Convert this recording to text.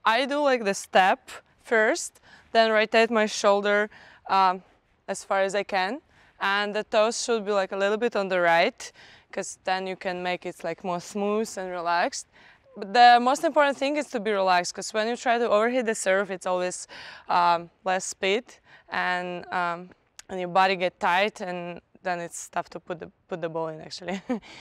I do like the step first, then rotate my shoulder as far as I can, and the toes should be like a little bit on the right, because then you can make it like more smooth and relaxed. But the most important thing is to be relaxed, because when you try to overhit the serve, it's always less speed, and your body get tight, and then it's tough to put the ball in actually.